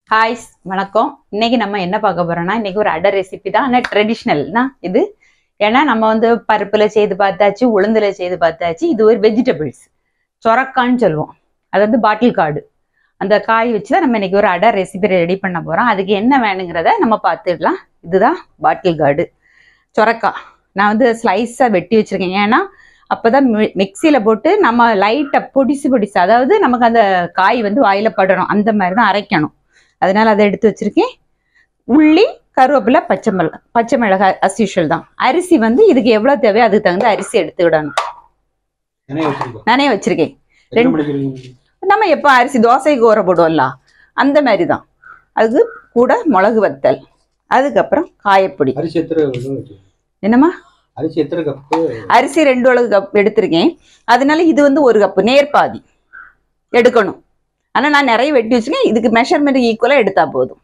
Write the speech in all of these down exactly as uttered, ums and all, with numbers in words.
Hi வணக்கம். இன்னைக்கு நம்ம என்ன பார்க்க போறோம்னா, இன்னைக்கு ஒரு அடை ரெசிபி தான். ஆனால் ட்ரெடிஷ்னல்னா இது. ஏன்னா நம்ம வந்து பருப்புல செய்து பார்த்தாச்சு, உளுந்துல செய்து பார்த்தாச்சு. இது ஒரு வெஜிடபிள்ஸ் சொரக்கான்னு சொல்லுவோம். அது வந்து பாட்டில் காடு. அந்த காய் வச்சு தான் நம்ம இன்னைக்கு ஒரு அடை ரெசிபி ரெடி பண்ண போறோம். அதுக்கு என்ன வேணுங்கிறத நம்ம பார்த்துடலாம். இதுதான் பாட்டில் காடு சொரக்காய். நான் வந்து ஸ்லைஸாக வெட்டி வச்சிருக்கேன். ஏன்னா அப்போதான் மிக்சியில போட்டு நம்ம லைட்டாக பொடிசு பொடிசு, அதாவது நமக்கு அந்த காய் வந்து வாயில படணும், அந்த மாதிரி தான் அரைக்கணும். அதனால அதை எடுத்து வச்சிருக்கேன். உள்ளி, கருவேப்பிலை, பச்சை மிளகாய் பச்சை மிளகாய் அஸ் யூஷுவல் தான். அரிசி வந்து இதுக்கு எவ்வளோ தேவையோ அதுக்கு தகுந்த அரிசி எடுத்துக்கிடணும். நானே வச்சிருக்கேன். நம்ம எப்போ அரிசி தோசைக்கு ஊற போடுவோம்ல, அந்த மாதிரி தான். அதுக்கு கூட மிளகு வத்தல், அதுக்கப்புறம் காயப்பொடி. என்னம்மா அரிசி எத்தனை கப்பு? அரிசி ரெண்டு உலகு கப் எடுத்திருக்கேன். அதனால இது வந்து ஒரு கப்பு நேர்பாதி எடுக்கணும். ஆனா நான் நிறைய வெட்டி வச்சுக்கேன். இதுக்கு மெஷர்மெண்ட் ஈக்குவலா எடுத்தா போதும்.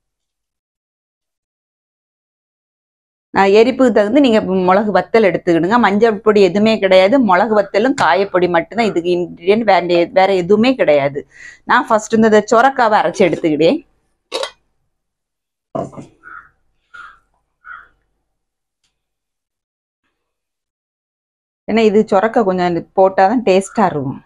எரிப்புக்கு தகுந்து நீங்க மிளகு வத்தல் எடுத்துக்கிடுங்க. மஞ்சள் பொடி எதுவுமே கிடையாது. மிளகு வத்தலும் காயப்பொடி மட்டும்தான் இதுக்கு இன்கிரீடியன்ட். வேற வேற எதுவுமே கிடையாது. நான் ஃபர்ஸ்ட் இந்த சொரக்காவை அரைச்சி எடுத்துக்கிட்டேன். ஏன்னா இது சொரக்காய் கொஞ்சம் போட்டாதான் டேஸ்டா இருக்கும்.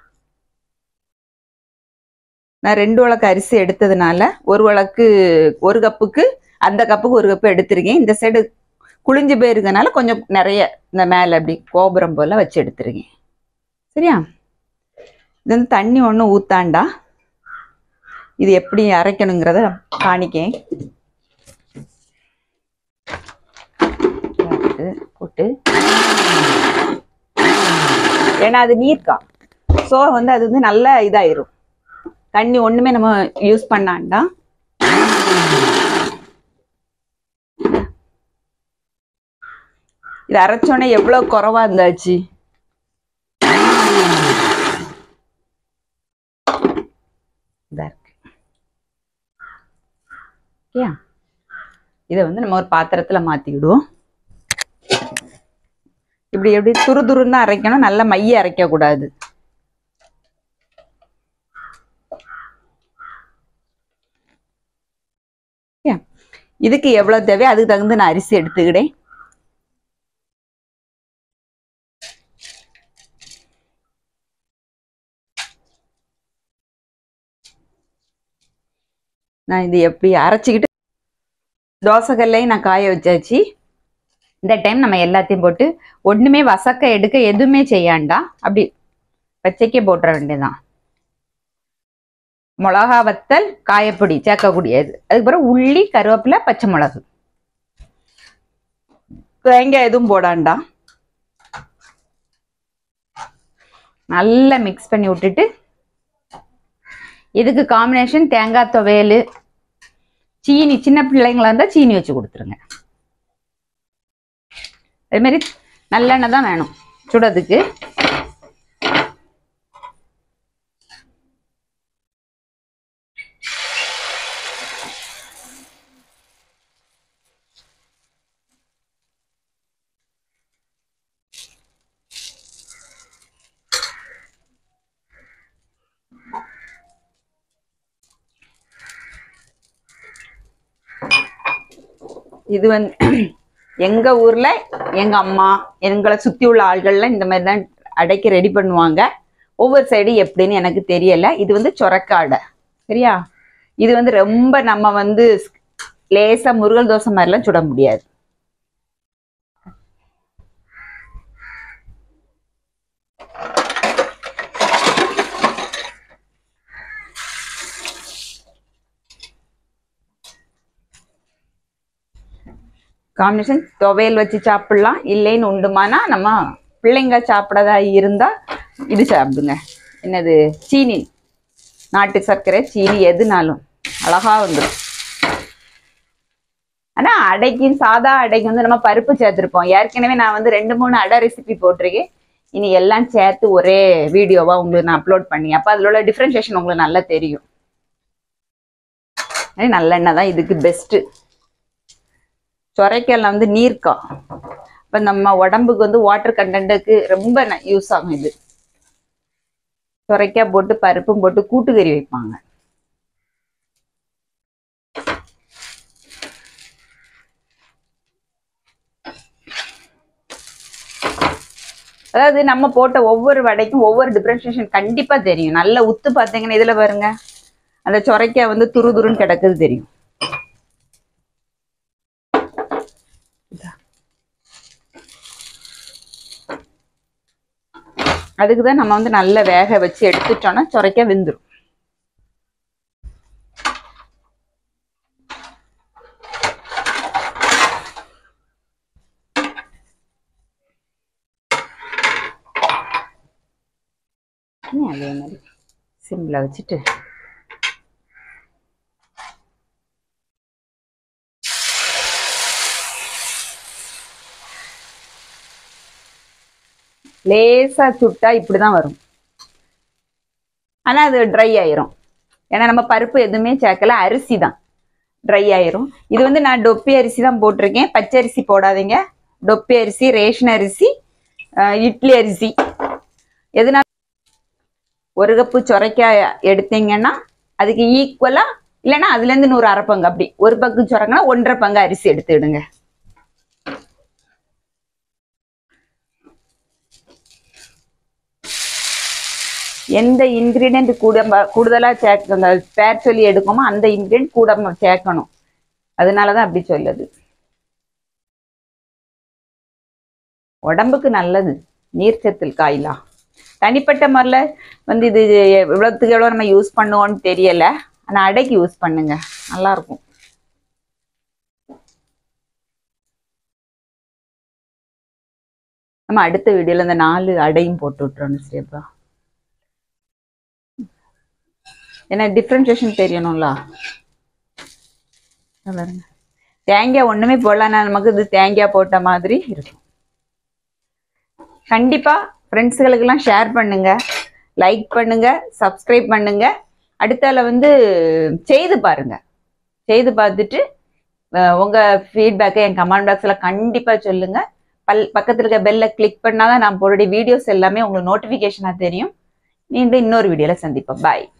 நான் ரெண்டு உலக்கு அரிசி எடுத்ததுனால ஒரு உலக்கு ஒரு கப்புக்கு அந்த கப்புக்கு ஒரு கப்பு எடுத்திருக்கேன். இந்த சைடு குளிஞ்சு போயிருக்கனால கொஞ்சம் நிறைய இந்த மேலே அப்படி கோபுரம் போல வச்சு எடுத்துருக்கேன். சரியா? இது வந்து தண்ணி ஒன்றும் ஊத்தாண்டா. இது எப்படி அரைக்கணுங்கிறத காணிக்கேன். போட்டு ஏன்னா அது நீர்க்கா, ஸோ வந்து அது வந்து நல்லா இதாயிரும். தண்ணி ஒண்ணுமே நம்ம யூஸ் பண்ணாண்டா. இது அரைச்சோன்னே எவ்வளவு குறைவா இருந்தாச்சு. இதா இருக்கு. இதை வந்து நம்ம ஒரு பாத்திரத்துல மாத்திக்கிடுவோம். இப்படி எப்படி துரு துருன்னு அரைக்கணும், நல்லா மைய அரைக்க கூடாது. இதுக்கு எவ்வளவு தேவையோ அதுக்கு தகுந்த நான் அரிசி எடுத்துக்கிட்டேன். நான் இது எப்படி அரைச்சிக்கிட்டு தோசைக்கல்லையும் நான் காய வச்சாச்சு. இந்த டைம் நம்ம எல்லாத்தையும் போட்டு ஒண்ணுமே வசக்க எடுக்க எதுவுமே செய்யாண்டா, அப்படி பச்சைக்கே போட்டுற வேண்டியதுதான். மிளகா வத்தல், காயப்பொடி சேர்க்கக்கூடியது. அதுக்கப்புறம் உள்ளி, கருவேப்பிலை, பச்சை மிளகு, தேங்காய் எதுவும் போடாண்டா. நல்லா மிக்ஸ் பண்ணி விட்டுட்டு இதுக்கு காம்பினேஷன் தேங்காய் துவையல், சீனி. சின்ன பிள்ளைங்களா இருந்தா சீனி வச்சு கொடுத்துருங்க. அதே மாதிரி நல்லெண்ணெய் தான் வேணும் சுடதுக்கு. இது வந்து எங்க ஊர்ல எங்க அம்மா, எங்களை சுத்தி உள்ள ஆள்கள்லாம் இந்த மாதிரி தான் அடைக்க ரெடி பண்ணுவாங்க. ஒவ்வொரு சைடு எப்படின்னு எனக்கு தெரியல. இது வந்து சொரக்காய் அடை. சரியா? இது வந்து ரொம்ப நம்ம வந்து லேசா முருகல் தோசை மாதிரிலாம் சுட முடியாது. காம்பினேஷன் துவையல் வச்சு சாப்பிடலாம். இல்லைன்னு உண்டுமானா நம்ம பிள்ளைங்க சாப்பிடதா இருந்தா இது சாப்பிடுங்க. என்னது, சீனி, நாட்டு சர்க்கரை, சீனி எதுனாலும் அழகா வந்துடும். ஆனா அடைக்கு, சாதா அடைக்கு வந்து நம்ம பருப்பு சேர்த்துருப்போம். ஏற்கனவே நான் வந்து ரெண்டு மூணு அடை ரெசிபி போட்டிருக்கேன். இனி எல்லாம் சேர்த்து ஒரே வீடியோவா உங்களுக்கு நான் அப்லோட் பண்ணி, அப்ப அதுல உள்ள டிஃபரன்சியேஷன் உங்களுக்கு நல்லா தெரியும். நல்லெண்ணெய் தான் இதுக்கு பெஸ்ட். சொரைக்காய்ல வந்து நீர்க்கா, இப்போ நம்ம உடம்புக்கு வந்து வாட்டர் கண்டென்ட்டுக்கு ரொம்ப யூஸ் ஆகும். இது சொரைக்காய் போட்டு பருப்பும் போட்டு கூட்டுக்கறி வைப்பாங்க. அதாவது நம்ம போட்ட ஒவ்வொரு வடைக்கும் ஒவ்வொரு டிஃபரன்ஷியேஷன் கண்டிப்பா தெரியும். நல்ல உத்து பார்த்தீங்கன்னா இதுல பாருங்க அந்த சொரைக்காய் வந்து துரு துருன்னு கிடக்குது தெரியும். அதுக்குதான் நம்ம வந்து நல்ல வேக வச்சு எடுத்துட்டோம்னா சொரைக்காய் வெந்துடும். அதே மாதிரி சிம்ல வச்சுட்டு லேசா சுட்டா இப்படிதான் வரும். ஆனா அது ட்ரை ஆயிரும். ஏன்னா நம்ம பருப்பு எதுவுமே சேர்க்கல, அரிசி தான் ட்ரை ஆயிரும். இது வந்து நான் டொப்பி அரிசி தான் போட்டிருக்கேன். பச்சை அரிசி போடாதீங்க. டொப்பி அரிசி, ரேஷன் அரிசி, இட்லி அரிசி எதுனா ஒரு கப்பு சொரைக்காய் எடுத்தீங்கன்னா அதுக்கு ஈக்குவலா இல்லைன்னா அதுல இருந்து நூறு அரை பங்கு அப்படி ஒரு பங்கு சொரங்கன்னா ஒன்றரை பங்கு அரிசி எடுத்துடுங்க. எந்த இன்கிரீடியன்ட் கூட கூடுதலா சேர்க்க பேர் சொல்லி எடுக்கோமோ அந்த இன்கிரீடியன்ட் கூட சேர்க்கணும். அதனாலதான் அப்படி சொல்லுது. உடம்புக்கு நல்லது நீர்ச்சத்தில் காயலாம். தனிப்பட்ட முறையில வந்து இது எவ்வளவுக்கு எவ்வளவு நம்ம யூஸ் பண்ணுவோம்னு தெரியல. ஆனா அடைக்கு யூஸ் பண்ணுங்க, நல்லா இருக்கும். நம்ம அடுத்த வீடியோல இந்த நாலு அடையும் போட்டு விட்டுறோம் ஸ்டெப்பா. ஏன்னா டிஃப்ரென்ஷியேஷன் தெரியணும்ல. தேங்காய் ஒண்ணுமே போடலன்னா நமக்கு இது தேங்காய் போட்ட மாதிரி இருக்கும். கண்டிப்பா ஃப்ரெண்ட்ஸுகளுக்கு எல்லாம் ஷேர் பண்ணுங்க, லைக் பண்ணுங்க, சப்ஸ்கிரைப் பண்ணுங்க. அடுத்தால வந்து செய்து பாருங்க. செய்து பார்த்துட்டு உங்க ஃபீட்பேக்கை என் கமெண்ட் பாக்ஸ்ல கண்டிப்பா சொல்லுங்க. பல் பக்கத்துல இருக்க பெல்ல கிளிக் பண்ணாதான் நான் போடுற வீடியோஸ் எல்லாமே உங்களுக்கு நோட்டிபிகேஷனா தெரியும். மீண்டும் இன்னொரு வீடியோல சந்திப்போம். பாய்.